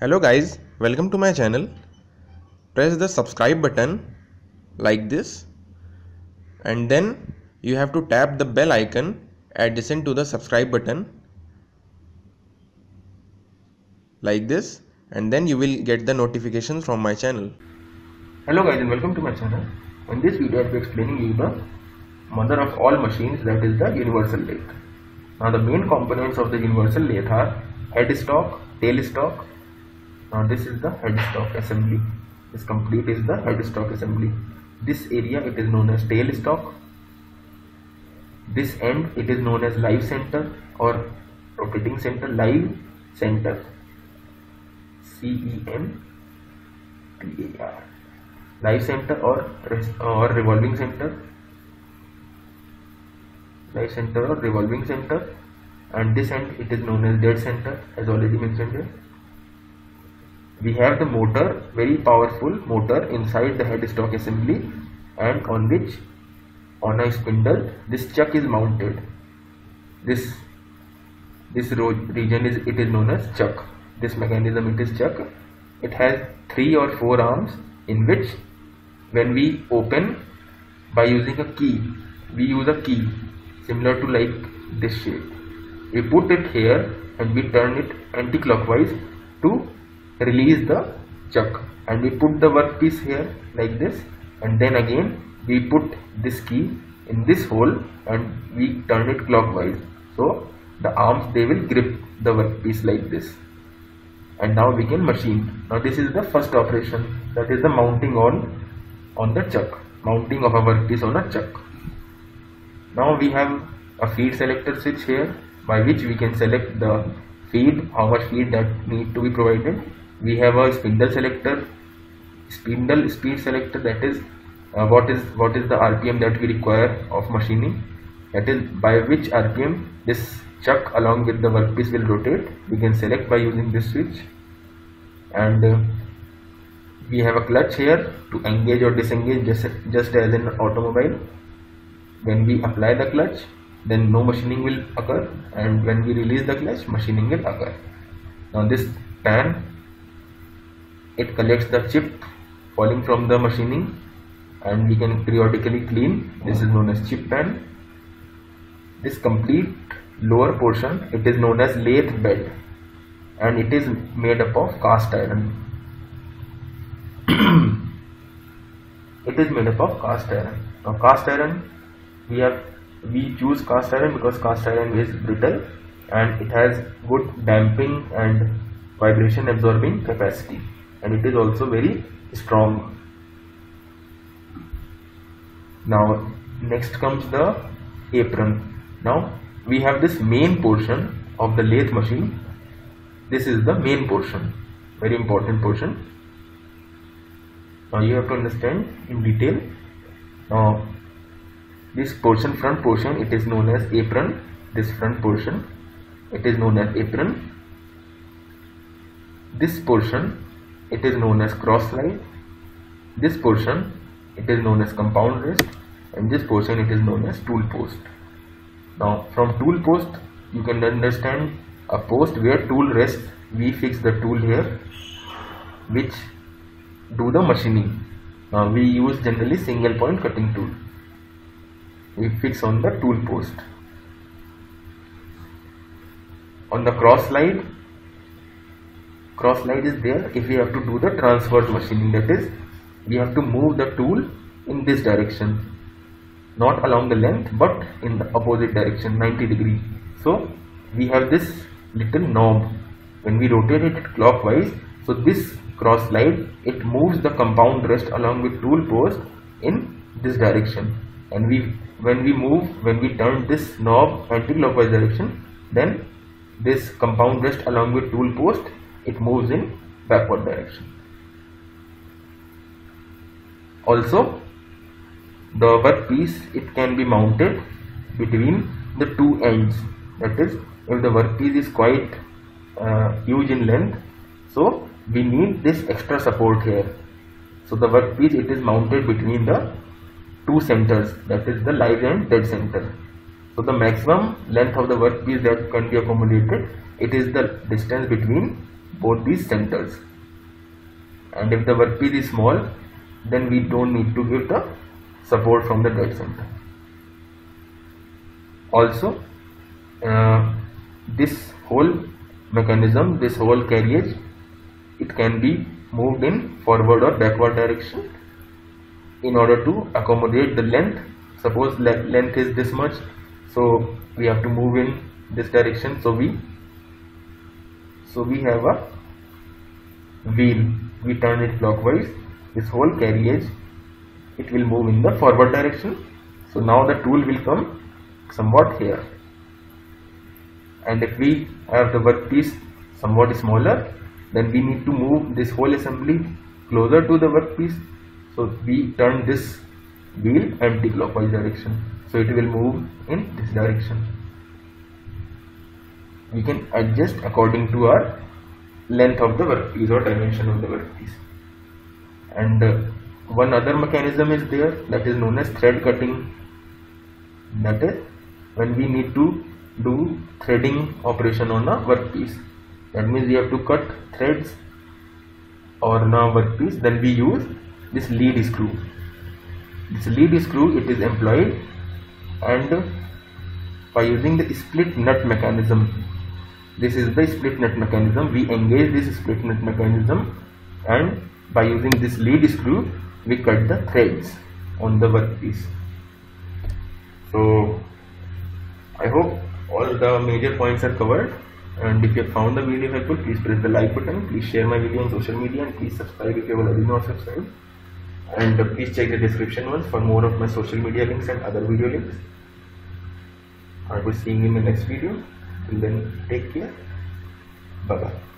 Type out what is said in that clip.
Hello guys, welcome to my channel. Press the subscribe button like this, and then you have to tap the bell icon adjacent to the subscribe button like this, and then you will get the notifications from my channel. Hello guys and welcome to my channel. In this video I will be explaining you the mother of all machines, that is the universal lathe. Now the main components of the universal lathe are headstock, tailstock. Now this is the headstock assembly. This complete is the headstock assembly. This area it is known as tailstock. This end it is known as live center or rotating center, live center, CENTER, live center or revolving center, live center or revolving center, and this end it is known as dead center, as already mentioned here. We have the motor, very powerful motor inside the headstock assembly, and on which, on a spindle, this chuck is mounted. This region is known as chuck. This mechanism it is chuck. It has 3 or 4 arms, in which when we open by using a key, we use a key similar to like this shape. We put it here and we turn it anti-clockwise to release the chuck, and we put the workpiece here like this, and then again we put this key in this hole and we turn it clockwise, so the arms they will grip the workpiece like this, and now we can machine. Now this is the first operation, that is the mounting on the chuck, mounting of a workpiece on a chuck. Now we have a feed selector switch here, by which we can select the feed, how much feed that need to be provided. We have a spindle selector, spindle speed selector, that is what is the RPM that we require of machining, that is by which RPM this chuck along with the workpiece will rotate. We can select by using this switch. And we have a clutch here to engage or disengage, just as in automobile. When we apply the clutch, then no machining will occur, and when we release the clutch, machining will occur. Now this pan, it collects the chip falling from the machining, and we can periodically clean. This is known as chip pan. This complete lower portion it is known as lathe bed, and it is made up of cast iron. It is made up of cast iron. Now cast iron, we choose cast iron because cast iron is brittle and it has good damping and vibration absorbing capacity, and it is also very strong. Now next comes the apron. Now we have this main portion of the lathe machine. This is the main portion, very important portion. Now you have to understand in detail. Now this portion, front portion, it is known as apron. This front portion it is known as apron. This portion it is known as cross slide. This portion it is known as compound rest, and this portion it is known as tool post. Now from tool post you can understand a post where tool rests. We fix the tool here which do the machining. Now we use generally single point cutting tool. We fix on the tool post. On the cross slide is there if we have to do the transverse machining, that is we have to move the tool in this direction, not along the length but in the opposite direction, 90 degree. So we have this little knob. When we rotate it clockwise, so this cross slide it moves the compound rest along with tool post in this direction, and when we turn this knob anti-clockwise direction, then this compound rest along with tool post it moves in backward direction. Also the workpiece it can be mounted between the two ends, that is if the workpiece is quite huge in length, so we need this extra support here. So the workpiece it is mounted between the two centers, that is the live and dead center. So the maximum length of the workpiece that can be accommodated, it is the distance between both these centers. And if the workpiece is small, then we don't need to give the support from the dead center. Also, this whole mechanism, this whole carriage, it can be moved in forward or backward direction in order to accommodate the length. Suppose length is this much, so we have to move in this direction. So we have a wheel, we turn it clockwise. This whole carriage, it will move in the forward direction. So now the tool will come somewhat here. And if we have the workpiece somewhat smaller, then we need to move this whole assembly closer to the workpiece. So we turn this wheel anti-clockwise direction, so it will move in this direction. We can adjust according to our length of the workpiece or dimension of the workpiece. And one other mechanism is there, that is known as thread cutting. That is when we need to do threading operation on a workpiece. That means we have to cut threads on a workpiece. Then we use this lead screw. This lead screw, it is employed, and by using the split nut mechanism, this is the split nut mechanism, we engage this split nut mechanism, and by using this lead screw we cut the threads on the workpiece. So I hope all the major points are covered, and if you have found the video helpful, please press the like button, please share my video on social media, and please subscribe if you have already not subscribed. And please check the description once for more of my social media links and other video links. I will see you in the next video. Till then, take care. Bye bye.